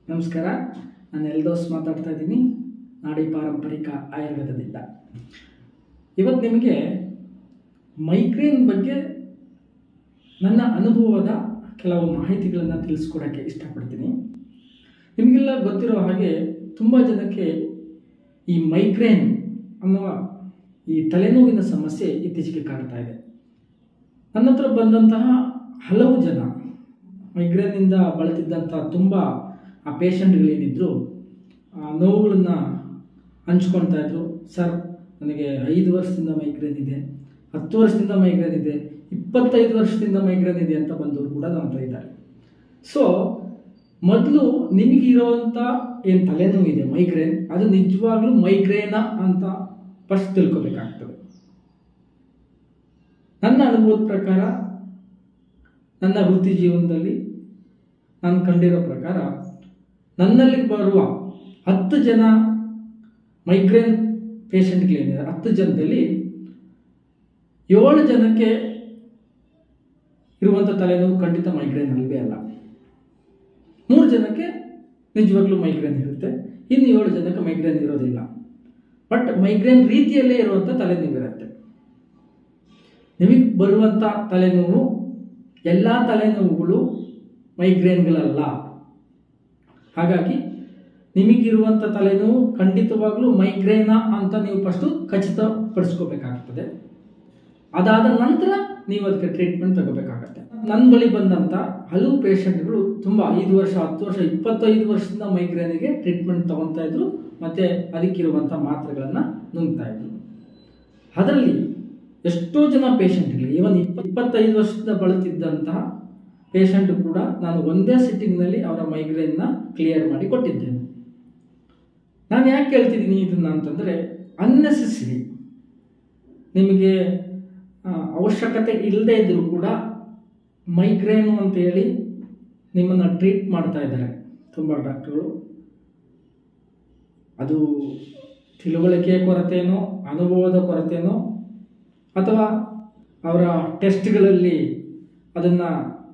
ನಮಸ್ಕಾರ. ನಾನು ಎಲ್ದೋಸ್ ಮಾತಾಡ್ತಾ ಇದ್ದೀನಿ, ನಾಡಿ ಪಾರಂಪರಿಕ ಆಯುರ್ವೇದದಿಂದ. ಇವತ್ತು ನಿಮಗೆ ಮೈಗ್ರೇನ್ ಬಗ್ಗೆ ನನ್ನ ಅನುಭವದ ಕೆಲವು ಮಾಹಿತಿಗಳನ್ನು ತಿಳಿಸ್ಕೊಡೋಕ್ಕೆ ಇಷ್ಟಪಡ್ತೀನಿ. ನಿಮಗೆಲ್ಲ ಗೊತ್ತಿರೋ ಹಾಗೆ ತುಂಬ ಜನಕ್ಕೆ ಈ ಮೈಗ್ರೇನ್ ಅನ್ನುವ ಈ ತಲೆನೋವಿನ ಸಮಸ್ಯೆ ಇತ್ತೀಚೆಗೆ ಕಾಡ್ತಾ ಇದೆ. ನನ್ನ ಹತ್ರ ಬಂದಂತಹ ಹಲವು ಜನ ಮೈಗ್ರೇನಿಂದ ಬಳಲ್ತಿದ್ದಂಥ ತುಂಬ ಆ ಪೇಷಂಟ್ಗಳೇನಿದ್ರು ನೋವುಗಳನ್ನು ಹಂಚ್ಕೊಳ್ತಾ ಇದ್ರು. ಸರ್, ನನಗೆ 5 ವರ್ಷದಿಂದ ಮೈಗ್ರೇನ್ ಇದೆ, 10 ವರ್ಷದಿಂದ ಮೈಗ್ರೇನ್ ಇದೆ, 25 ವರ್ಷದಿಂದ ಮೈಗ್ರೇನ್ ಇದೆ ಅಂತ ಬಂದವರು ಕೂಡ ನನ್ನ ಹತ್ರ ಇದ್ದಾರೆ. ಸೊ ಮೊದಲು ನಿಮಗಿರೋವಂಥ ಏನು ತಲೆನೋವು ಇದೆ ಮೈಗ್ರೇನ್, ಅದು ನಿಜವಾಗ್ಲೂ ಮೈಗ್ರೇನಾ ಅಂತ ಫಸ್ಟ್ ತಿಳ್ಕೊಬೇಕಾಗ್ತದೆ. ನನ್ನ ಅನುಭವದ ಪ್ರಕಾರ, ನನ್ನ ವೃತ್ತಿ ಜೀವನದಲ್ಲಿ ನಾನು ಕಂಡಿರೋ ಪ್ರಕಾರ, ನನ್ನಲ್ಲಿ ಬರುವ 10 ಜನ ಮೈಗ್ರೇನ್ ಪೇಷಂಟ್ಗಳೇನಿದ್ದಾರೆ, 10 ಜನದಲ್ಲಿ 7 ಜನಕ್ಕೆ ಇರುವಂಥ ತಲೆನೋವು ಖಂಡಿತ ಮೈಗ್ರೇನ್ ಅಲ್ವೇ ಅಲ್ಲ. 3 ಜನಕ್ಕೆ ನಿಜವಾಗ್ಲೂ ಮೈಗ್ರೇನ್ ಇರುತ್ತೆ, ಇನ್ನು 7 ಜನಕ್ಕೆ ಮೈಗ್ರೇನ್ ಇರೋದಿಲ್ಲ. ಬಟ್ ಮೈಗ್ರೇನ್ ರೀತಿಯಲ್ಲೇ ಇರುವಂಥ ತಲೆನೋವು ಇರುತ್ತೆ. ನಿಮಗೆ ಬರುವಂಥ ತಲೆನೋವು ಎಲ್ಲ ತಲೆನೋವುಗಳು ಮೈಗ್ರೇನ್ಗಳಲ್ಲ. ಹಾಗಾಗಿ ನಿಮಗಿರುವಂಥ ತಲೆನೋವು ಖಂಡಿತವಾಗ್ಲೂ ಮೈಗ್ರೇನಾ ಅಂತ ನೀವು ಫಸ್ಟು ಖಚಿತಪಡಿಸ್ಕೋಬೇಕಾಗ್ತದೆ. ಅದಾದ ನಂತರ ನೀವು ಅದಕ್ಕೆ ಟ್ರೀಟ್ಮೆಂಟ್ ತಗೋಬೇಕಾಗತ್ತೆ. ನನ್ನ ಬಳಿ ಬಂದಂಥ ಹಲವು ಪೇಷಂಟ್ಗಳು ತುಂಬ 5 ವರ್ಷ, 10 ವರ್ಷ, 25 ವರ್ಷದಿಂದ ಮೈಗ್ರೇನಿಗೆ ಟ್ರೀಟ್ಮೆಂಟ್ ತಗೊತಾ ಇದ್ರು, ಮತ್ತು ಅದಕ್ಕಿರುವಂಥ ಮಾತ್ರೆಗಳನ್ನು ನುಂಗ್ತಾ ಇದ್ರು. ಅದರಲ್ಲಿ ಎಷ್ಟೋ ಜನ ಪೇಷಂಟ್ಗಳಿಗೆ, ಇವನ್ 25 ವರ್ಷದಿಂದ ಬಳಲ್ತಿದ್ದಂತಹ ಪೇಷಂಟ್ ಕೂಡ ನಾನು ಒಂದೇ ಸಿಟ್ಟಿಂಗ್ನಲ್ಲಿ ಅವರ ಮೈಗ್ರೇನ್ನ ಕ್ಲಿಯರ್ ಮಾಡಿ ಕೊಟ್ಟಿದ್ದೇನೆ. ನಾನು ಯಾಕೆ ಹೇಳ್ತಿದ್ದೀನಿ ಇದನ್ನು ಅಂತಂದರೆ, ಅನ್ನೆಸೆಸರಿ ನಿಮಗೆ ಅವಶ್ಯಕತೆ ಇಲ್ಲದೇ ಇದ್ದರೂ ಕೂಡ ಮೈಗ್ರೇನು ಅಂತೇಳಿ ನಿಮ್ಮನ್ನು ಟ್ರೀಟ್ ಮಾಡ್ತಾ ಇದ್ದಾರೆ ತುಂಬ ಡಾಕ್ಟರ್ಗಳು. ಅದು ತಿಳುವಳಿಕೆಯ ಕೊರತೆನೋ, ಅನುಭವದ ಕೊರತೆನೋ, ಅಥವಾ ಅವರ ಟೆಸ್ಟ್ಗಳಲ್ಲಿ ಅದನ್ನು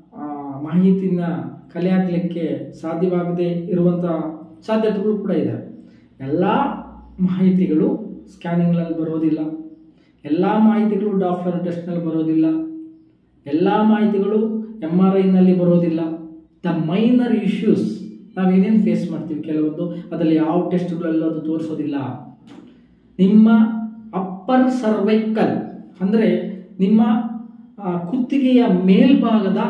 ಮಾಹಿತಿನ ಕಲೆ ಹಾಕಲಿಕ್ಕೆ ಸಾಧ್ಯವಾಗದೇ ಇರುವಂಥ ಸಾಧ್ಯತೆಗಳು ಕೂಡ ಇದೆ. ಎಲ್ಲ ಮಾಹಿತಿಗಳು ಸ್ಕ್ಯಾನಿಂಗ್ನಲ್ಲಿ ಬರೋದಿಲ್ಲ, ಎಲ್ಲ ಮಾಹಿತಿಗಳು ಡಾಪ್ಲರ್ ಟೆಸ್ಟ್ನಲ್ಲಿ ಬರೋದಿಲ್ಲ, ಎಲ್ಲ ಮಾಹಿತಿಗಳು MRIನಲ್ಲಿ ಬರೋದಿಲ್ಲ. ದ ಮೈನರ್ ಇಶ್ಯೂಸ್ ನಾವೇನೇನು ಫೇಸ್ ಮಾಡ್ತೀವಿ ಕೆಲವೊಂದು, ಅದರಲ್ಲಿ ಯಾವ ಟೆಸ್ಟ್ಗಳಲ್ಲೂ ಅದು ತೋರಿಸೋದಿಲ್ಲ. ನಿಮ್ಮ ಅಪ್ಪರ್ ಸರ್ವೈಕಲ್ ಅಂದರೆ ನಿಮ್ಮ ಕುತ್ತಿಗೆಯ ಮೇಲ್ಭಾಗದ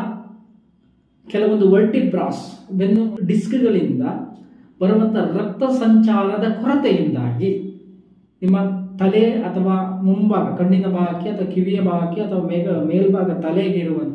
ಕೆಲವೊಂದು ವರ್ಟಿಬ್ರಾಸ್, ಬೆನ್ನು ಡಿಸ್ಕ್ಗಳಿಂದ ಬರುವಂಥ ರಕ್ತ ಸಂಚಾರದ ಕೊರತೆಯಿಂದಾಗಿ ನಿಮ್ಮ ತಲೆ ಅಥವಾ ಮುಂಭಾಗ, ಕಣ್ಣಿನ ಭಾಗಕ್ಕೆ ಅಥವಾ ಕಿವಿಯ ಭಾಗಕ್ಕೆ ಅಥವಾ ಮೇಲ್ಭಾಗ ತಲೆಗೆ ಇರುವಂಥ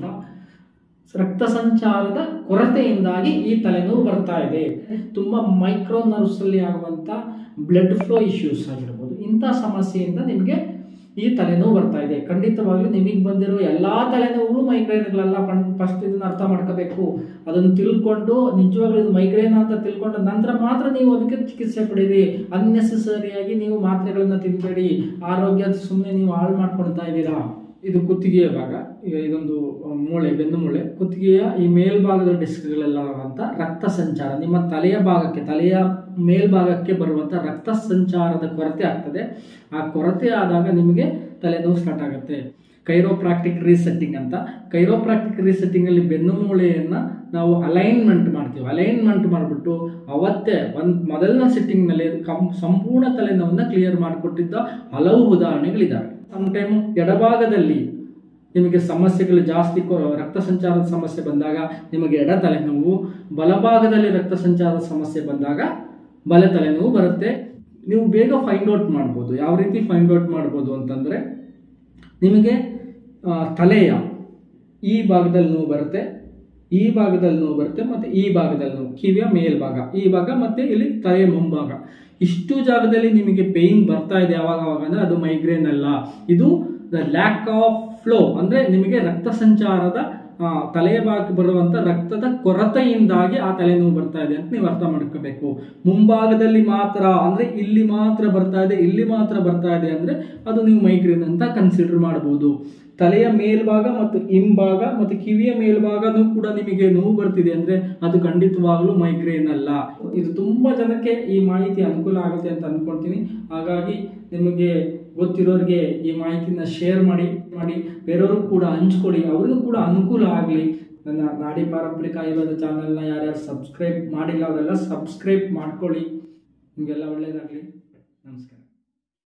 ರಕ್ತ ಸಂಚಾರದ ಕೊರತೆಯಿಂದಾಗಿ ಈ ತಲೆನೋವು ಬರ್ತಾ ಇದೆ. ತುಂಬ ಮೈಕ್ರೋ ನರ್ವ್ಸಲ್ಲಿ ಆಗುವಂಥ ಬ್ಲಡ್ ಫ್ಲೋ ಇಶ್ಯೂಸ್ ಆಗಿರ್ಬೋದು, ಇಂಥ ಸಮಸ್ಯೆಯಿಂದ ನಿಮಗೆ ಈ ತಲೆನೋವು ಬರ್ತಾ ಇದೆ. ಖಂಡಿತವಾಗ್ಲೂ ನಿಮಗೆ ಬಂದಿರೋ ಎಲ್ಲ ತಲೆನೋವುಗಳು ಮೈಗ್ರೇನ್ಗಳಲ್ಲ. ಫಸ್ಟ್ ಇದನ್ನು ಅರ್ಥ ಮಾಡ್ಕೋಬೇಕು. ಅದನ್ನು ತಿಳ್ಕೊಂಡು ನಿಜವಾಗ್ಲೂ ಇದು ಮೈಗ್ರೇನ್ ಅಂತ ತಿಳ್ಕೊಂಡ ನಂತರ ಮಾತ್ರ ನೀವು ಅದಕ್ಕೆ ಚಿಕಿತ್ಸೆ ಪಡೀರಿ. ಅನ್ನೆಸೆಸರಿಯಾಗಿ ನೀವು ಮಾತ್ರೆಗಳನ್ನು ತಿನ್ನಬೇಡಿ. ಆರೋಗ್ಯ ಸುಮ್ಮನೆ ನೀವು ಹಾಳು ಮಾಡ್ಕೊಳ್ತಾ ಇದ್ದೀರಾ. ಇದು ಕುತ್ತಿಗೆಯ ಭಾಗ, ಈಗ ಇದೊಂದು ಮೂಳೆ, ಬೆನ್ನು ಮೂಳೆ, ಕುತ್ತಿಗೆಯ ಈ ಮೇಲ್ಭಾಗದ ಡಿಸ್ಕ್ಗಳೆಲ್ಲ ಅಂತ ರಕ್ತ ಸಂಚಾರ, ನಿಮ್ಮ ತಲೆಯ ಭಾಗಕ್ಕೆ, ತಲೆಯ ಮೇಲ್ಭಾಗಕ್ಕೆ ಬರುವಂಥ ರಕ್ತ ಸಂಚಾರದ ಕೊರತೆ ಆಗ್ತದೆ. ಆ ಕೊರತೆ ಆದಾಗ ನಿಮಗೆ ತಲೆನೋವು ಸ್ಟಾರ್ಟ್ ಆಗುತ್ತೆ. ಕೈರೋಪ್ರಾಕ್ಟಿಕ್ ರೀಸೆಟ್ಟಿಂಗ್ ಅಂತ, ಕೈರೋಪ್ರಾಕ್ಟಿಕ್ ರೀಸೆಟ್ಟಿಂಗಲ್ಲಿ ಬೆನ್ನು ಮೂಳೆಯನ್ನು ನಾವು ಅಲೈನ್ಮೆಂಟ್ ಮಾಡ್ತೀವಿ. ಅಲೈನ್ಮೆಂಟ್ ಮಾಡಿಬಿಟ್ಟು ಅವತ್ತೇ ಮೊದಲನೇ ಸೆಟ್ಟಿಂಗ್ನಲ್ಲಿ ಸಂಪೂರ್ಣ ತಲೆನೋವನ್ನು ಕ್ಲಿಯರ್ ಮಾಡಿಕೊಟ್ಟಿದ್ದ ಹಲವು ಉದಾಹರಣೆಗಳಿದ್ದಾವೆ. ಸಮ್ಟೈಮ್ ಎಡಭಾಗದಲ್ಲಿ ನಿಮಗೆ ಸಮಸ್ಯೆಗಳು ಜಾಸ್ತಿ, ರಕ್ತ ಸಂಚಾರದ ಸಮಸ್ಯೆ ಬಂದಾಗ ನಿಮಗೆ ಎಡ ತಲೆನೋವು, ಬಲಭಾಗದಲ್ಲಿ ರಕ್ತ ಸಂಚಾರದ ಸಮಸ್ಯೆ ಬಂದಾಗ ಬಲ ತಲೆನೋವು ಬರುತ್ತೆ. ನೀವು ಬೇಗ ಫೈಂಡ್ ಔಟ್ ಮಾಡ್ಬೋದು. ಯಾವ ರೀತಿ ಫೈಂಡ್ ಔಟ್ ಮಾಡ್ಬೋದು ಅಂತಂದರೆ, ನಿಮಗೆ ತಲೆಯ ಈ ಭಾಗದಲ್ಲಿ ನೋವು ಬರುತ್ತೆ, ಈ ಭಾಗದಲ್ಲಿ ನೋವು ಬರುತ್ತೆ, ಮತ್ತು ಈ ಭಾಗದಲ್ಲಿ ನೋವು, ಕಿವಿಯ ಮೇಲ್ಭಾಗ ಈ ಭಾಗ, ಮತ್ತು ಇಲ್ಲಿ ತಲೆಯ ಮುಂಭಾಗ, ಇಷ್ಟು ಜಾಗದಲ್ಲಿ ನಿಮಗೆ ಪೇಯ್ನ್ ಬರ್ತಾ ಇದೆ ಯಾವಾಗ ಅಂದರೆ ಅದು ಮೈಗ್ರೇನ್ ಅಲ್ಲ. ಇದು ದ ಲ್ಯಾಕ್ ಆಫ್ ಫ್ಲೋ, ಅಂದರೆ ನಿಮಗೆ ರಕ್ತ ಸಂಚಾರದ ತಲೆಯ ಭಾಗಕ್ಕೆ ಬರುವಂಥ ರಕ್ತದ ಕೊರತೆಯಿಂದಾಗಿ ಆ ತಲೆನೋವು ಬರ್ತಾ ಇದೆ ಅಂತ ನೀವು ಅರ್ಥ ಮಾಡ್ಕೋಬೇಕು. ಮುಂಭಾಗದಲ್ಲಿ ಮಾತ್ರ ಅಂದರೆ ಇಲ್ಲಿ ಮಾತ್ರ ಬರ್ತಾ ಇದೆ, ಇಲ್ಲಿ ಮಾತ್ರ ಬರ್ತಾ ಇದೆ ಅಂದರೆ ಅದು ನೀವು ಮೈಗ್ರೇನ್ ಅಂತ ಕನ್ಸಿಡರ್ ಮಾಡ್ಬೋದು. ತಲೆಯ ಮೇಲ್ಭಾಗ ಮತ್ತು ಹಿಂಭಾಗ ಮತ್ತು ಕಿವಿಯ ಮೇಲ್ಭಾಗನೂ ಕೂಡ ನಿಮಗೆ ನೋವು ಬರ್ತಿದೆ ಅಂದರೆ ಅದು ಖಂಡಿತವಾಗಲೂ ಮೈಗ್ರೇನ್ ಅಲ್ಲ. ಇದು ತುಂಬ ಜನಕ್ಕೆ ಈ ಮಾಹಿತಿ ಅನುಕೂಲ ಆಗುತ್ತೆ ಅಂತ ಅಂದ್ಕೊಳ್ತೀನಿ. ಹಾಗಾಗಿ ನಿಮಗೆ ಗೊತ್ತಿರೋರಿಗೆ ಈ ಮಾಹಿತಿನ ಶೇರ್ ಮಾಡಿ ಬೇರೆಯವ್ರಿಗೂ ಕೂಡ ಹಂಚ್ಕೊಳ್ಳಿ, ಅವ್ರಿಗೂ ಕೂಡ ಅನುಕೂಲ ಆಗಲಿ. ನನ್ನ ನಾಡಿ ಪಾರಂಪರಿಕ ಆಯುರ್ವೇದ ಚಾನಲ್ನ ಯಾರ್ಯಾರು ಸಬ್ಸ್ಕ್ರೈಬ್ ಮಾಡಿಲ್ಲ ಅವರೆಲ್ಲ ಸಬ್ಸ್ಕ್ರೈಬ್ ಮಾಡ್ಕೊಳ್ಳಿ. ನಿಮಗೆಲ್ಲ ಒಳ್ಳೆಯದಾಗಲಿ. ನಮಸ್ಕಾರ.